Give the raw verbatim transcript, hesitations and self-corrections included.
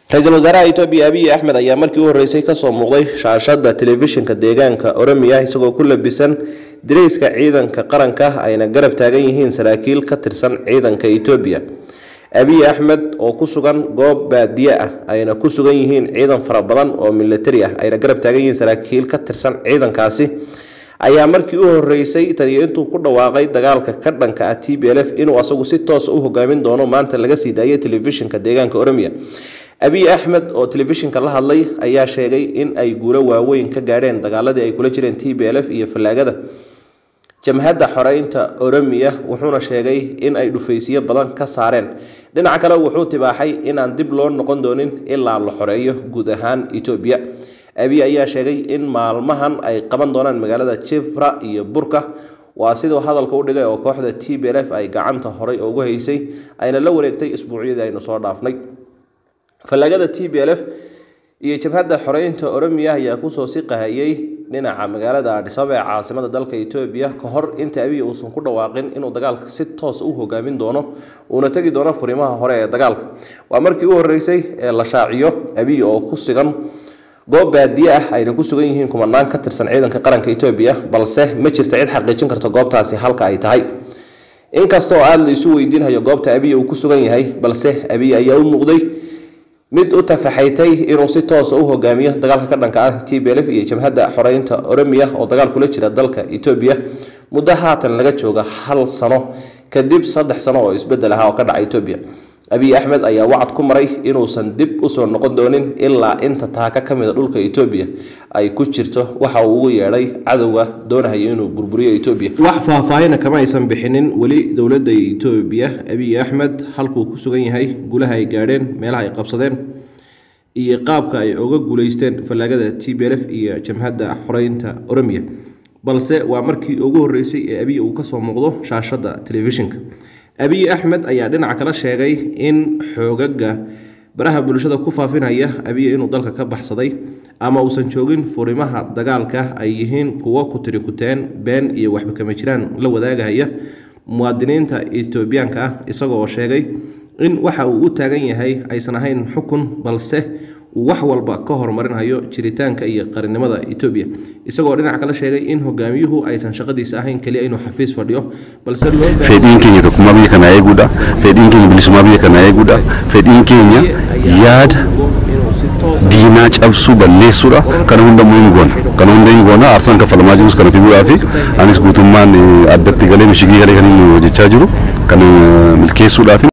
Ra'iisul Wasaaraha Itoobiya Abiy Ahmed ayaa markii uu horeysay ka soo muuqday shaashada telefishinka deegaanka Oromiya isagoo ku labisan direyska ciidanka qaranka ayna garab taagan yihiin saraakiil ka tirsan ciidanka Itoobiya. Abiy Ahmed oo ku sugan goob baadiye ah ayna ku sugan yihiin ciidan fara badan oo military ah ayna garab taagan yihiin saraakiil ka tirsan ciidankaasi ayaa markii uu horeysay taniyo intuu ku dhawaaqay dagaalka ka dhanka ah T P L F inuu asagu si toos ah u hogaamin doono maanta laga sii daayay telefishinka deegaanka Oromiya. Abiy Ahmed oo telefishinka la hadlay ayaa sheegay in ay guulo waaweyn ka gaareen dagaaladii ay kula jireen T P L F iyo Falaagada jamhadda xoreynta Oromiya wuxuuna sheegay in ay dhufaysiyo badan ka saareen. Dhinaca kale wuxuu tibaaxay in aan dib loo noqon doonin ilaa la xoreeyo guud ahaan Itoobiya. Abiy ayaa sheegay in maalmahan ay qaban doonaan magaalada Chifra iyo Burka waa sidoo hadalka u dhigay oo kooxda T P L F ay gacanta horay ugu haysay ayna la wareegtay isbuucyadii aynu soo dhaafnay. Falaagada T P L F iyo jamhadda xoreynta Oromiya ayaa ku soo siqayay dhinaca magaalada Addis Ababa ee caasimadda dalka Itoobiya ka hor inta Abiy uusan ku dhawaaqin inuu dagaalka si toos ah u hogaamin doono una tagi doono furimaha hore ee dagaalka. Waa markii uu horeysay ee la shaaciyo Abiy oo ku sugan goob baadiye ah ayna ku sugan yihiin kumanaan ka tirsan ciidanka qaranka Itoobiya balse ma jirto cid xaqiijin karta goobtaasi halka ay tahay. Inkastoo aad la isu weydiinayo goobta Abiy uu ku sugan yahay balse Abiy ayaa u muuqday mid u tafaxaytay inuu si toos ah u hogaamiyo dagaalka ka dhanka ah T P L F iyo jamhadda xoreynta Oromiya oo dagaal kula jira dalka Itoobiya muddo haatan laga jooga hal sano kadib saddex sano oo isbedel ah oo ka dhacay Itoobiya. Abiy Ahmed ayaa wacd ku maray inuusan dib u soo noqon doonin ilaa inta taaka ka mid ah dhulka Itoobiya ay ku jirto waxa uu ugu yeedhay cadawga doonaya inuu burburiyo Itoobiya. Wax faahfaahin kama aysan bixinin wali dowladda Itoobiya Abiy Ahmed halkuu ku sugan yahay gulaha ay gaadheen meelaha ay qabsadeen iyo qaabka ay uga guuleysteen falaagada T P L F iyo jamhadda xoreynta Oromiya. Balse waa markii ugu horeysay ee Abiy uu ka soo muuqdo shaashada telefishinka. Abiy Ahmed ayaa dhinaca kale sheegay in xoogaga baraha bulshada ku faafinaya Abiy inuu dalka ka baxsaday ama uusan joogin furimaha dagaalka ay yihiin kuwa ku tiri kuteen been iyo waxba kama jiraan la wadaagaya muwaadiniinta Itoobiyaanka ah isagoo sheegay in waxa uu u taagan yahay aysan ahayn xukun balse wax walba ka hormarinayo jiritaanka iyo qaranimada Itoobiya isagoo dhinaca kale sheegay in hogaamiyuhu aysan shaqadiisa ahayn kaliya inuu xafiis fadhiyo balse loo fedin Kenya to kuma biya kana eeguda fedin Kenya bilisuma biya kana eeguda fedin Kenya yaad diina cabsu balle sura kana hunda muingon kana hunda ingona arsan ka falmaajus kana fidura fi anis gutumman addatti gale mishigi gale kan jecha jiru kana milkeesu dhafi